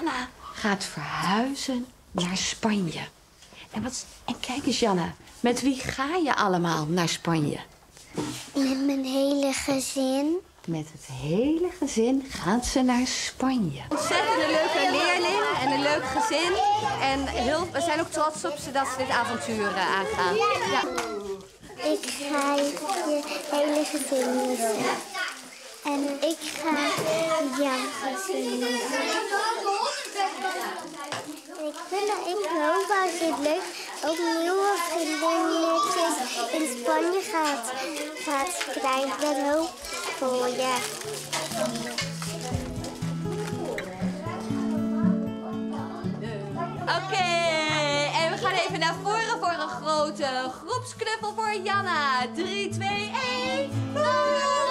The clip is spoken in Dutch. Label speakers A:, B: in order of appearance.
A: Janne gaat verhuizen naar Spanje. En kijk eens, Janne, met wie ga je allemaal naar Spanje?
B: Met mijn hele gezin.
A: Met het hele gezin gaan ze naar Spanje. Ontzettend een leuke leerling en een leuk gezin. En we zijn ook trots op ze dat ze dit avontuur aangaan. Ja.
B: Ik ga je hele gezin missen. En ik ga jouw gezin missen. Ik hoop als je het leuk ook nieuwe vriendinnetjes in Spanje gaat krijgen. Dat hoop ik voor je.
A: Oké, en we gaan even naar voren voor een grote groepsknuffel voor Janna. 3, 2, 1.